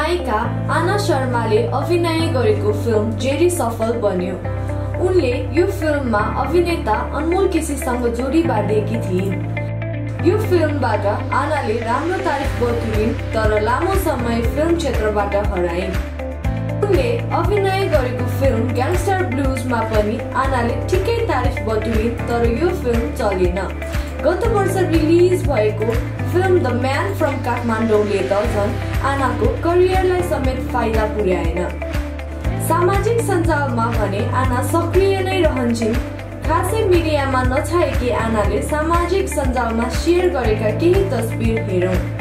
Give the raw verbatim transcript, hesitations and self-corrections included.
नायिका आना शर्माले अभिनय गरेको फिल्म जेरी सफल बन्यो। उनले यो फिल्ममा अभिनेता अनमोल केसी सँग जोडी बाँधेकी थिइन्। यो फिल्मबाट आनाले राम्रो तारिफ बटुलिन् तर लामो समय फिल्म क्षेत्रबाट हराइन्। उनले अभिनय गरेको फिल्म ग्याङ्स्टर ब्लुजमा पनि आनाले ठिकै तारिफ बटुलिन् तर यो फिल्म चलेन। गत वर्ष रिलिज भएको फिल्म द म्यान फ्रम काठमाडौँले त झन् आनाको करियरलाई समेत फाइदा पुर्याएन। सामाजिक सञ्जालमा भने आना सक्रिय नै रहन्छन्। खासै मिडियामा नछाएकी आनाले सामाजिक सञ्जालमा शेयर गरेका केही तस्बिर हेरौँ।